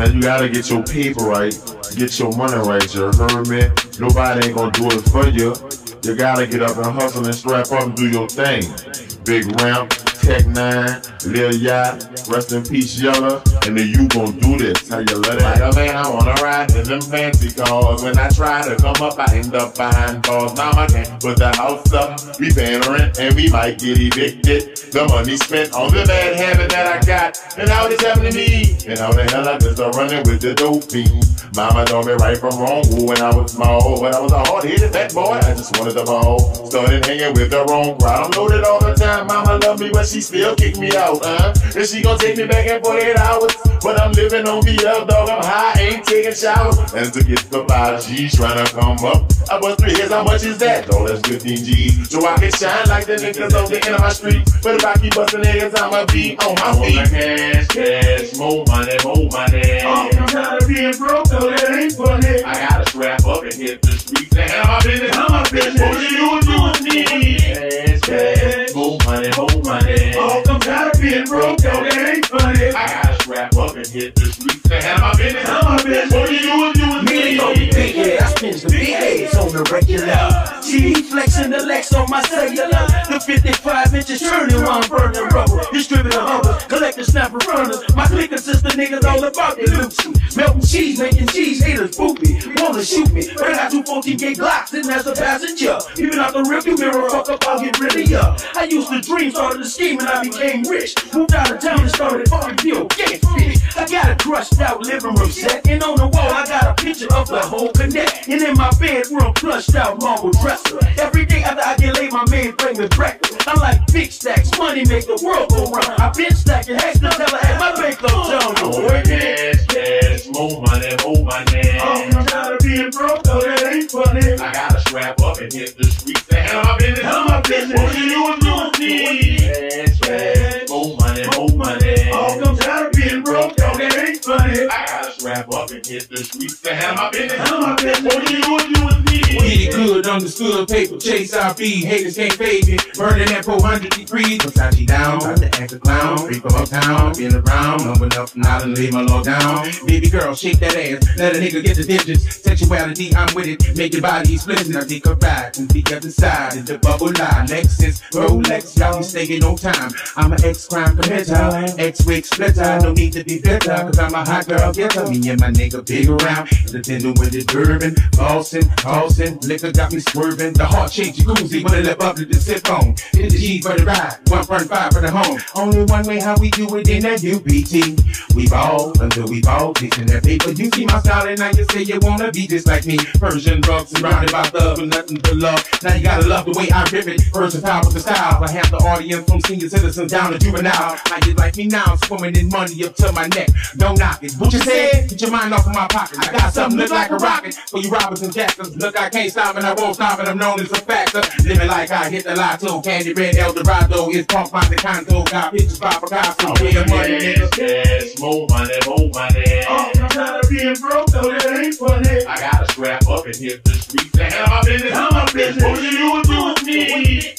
Man, you gotta get your paper right, get your money right, you heard me? Nobody ain't gonna do it for you. You gotta get up and hustle and strap up and do your thing. Big Ramp, Tech 9, Lil Yacht, rest in peace Yella, and then you gon' do this. How you let it? Like a man, I wanna ride in them fancy cars. When I try to come up, I end up behind bars. Now I can't put the house up. We paying rent and we might get evicted. The money spent on the bad habit that I got, and how this happened to me. And how the hell I just start running with the dope fiends. Mama told me right from wrong. Ooh, when I was small, but I was a hard-headed fat boy. I just wanted the ball. Started hanging with the wrong crowd. I'm loaded all the time. Mama love me, but she still kick me out. And she gon' take me back in 48 hours. But I'm living on BL, dog. I'm high, ain't taking showers. And to get the 5 G's trying to come up, I bust 3 hits. How much is that? Oh, that's 15 G's. So I can shine like the niggas on the end of my street. But if I keep busting niggas, I'ma be on my feet. I want cash, cash, more money, more money. Oh, I'm tired of being broke, though that ain't funny. I gotta strap up and hit the streets and have my business. How my business? What you doing me? Cash, cash, more money, more money. Oh, I'm tired of being broke, though that ain't funny. I gotta strap up and hit the streets and have my business. How my business? What you doing me? Big head, I spin the big heads on the regular. See me flexing the Lex on my cellular. The 55 inches turning while I'm burning rubber. Distributor hunger, collector snapper runners. My clique assist the niggas all about the loot. Melting cheese, making cheese, haters boot me. Wanna shoot me, but I got 2 14-gauge Glocks sitting as a passenger. Even out the rearview mirror, fuck up, I'll get rid of ya. I used to dream, started to scheme, and I became rich. Moved out of town and started fucking deal, get fit. I got a crushed out living room set, and on the wall I got a picture of the whole connect. And in my bedroom, plushed out marble dresser. Every day after I get laid, my man bring me breakfast. I like big stacks, money make the world go round. I been stacking hacks to tell her at my bank low down. Cash, cash, more money, more money. Oh, I'm tired of being broke, though that ain't funny. I gotta strap up and hit the streets and have my business. How my business? What you doing me? Cash, cash, more money, more money. Oh, I'm tired of being broke, though that ain't funny. I gotta strap up and hit the streets and have my business. How my business? What you doing me? Get it good, understood, paper chase RB. Haters can't fade me, burning at 400 degrees. Versace down, about to act a clown. Free from uptown, feeling around, open up and out and lay my law down. Baby girl, shake that ass, let a nigga get the digits. Sexuality, I'm with it, make your body split. Now take a ride and the other side in the bubble line. Lexus, Rolex, y'all be staying on time. I'm an ex-crime committer, ex-wig splitter. No need to be bitter, cause I'm a hot girl getter. Me and my nigga big around, entertaining with it bourbon, tossing, liquor got me swerving. The heart shake jacuzzi with a lip up to the sip on. Hit the G for the ride, 1.5 for the home. Only one way how we do it in that UPT. We ball until we ball, chasing that paper. You see my style and now you say you wanna be just like me. Persian rug surrounded by love and nothing but love. Now you gotta love the way I rip it. Versatile with the style. I have the audience from senior citizens down to juvenile. How you like me now, swimming in money up to my neck. Don't knock it. What you said? Get your mind off of my pocket. I got something look like a rocket for you Roberts and Jacksons. Look, I can't stop and I won't stop and I'm known as a factor. Living like I hit the lotto. Candy red Eldorado is punk by the Conto. Got pictures by Picasso. Real money, niggas. Cash, more money, more money. Oh, I'm tired of being broke, though that ain't funny. I gotta strap up and hit the streets and have my business. How my business? What you doing me?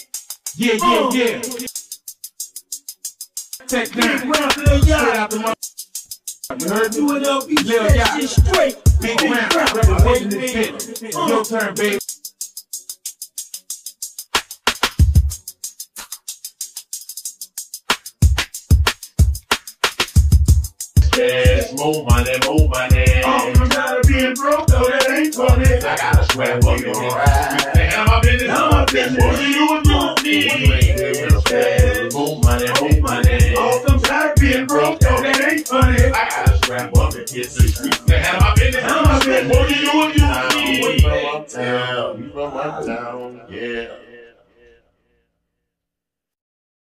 Yeah. Tech 9, straight out the mother. You heard me? U.N.L.V. Lil Yacht, straight. Big Ramp, representing this bitch. Your turn, baby. Cash, more money, more money. Oh, I'm tired of being broke, though that ain't funny. I gotta strap up and hit the streets and have my business. How my business? What you doing me?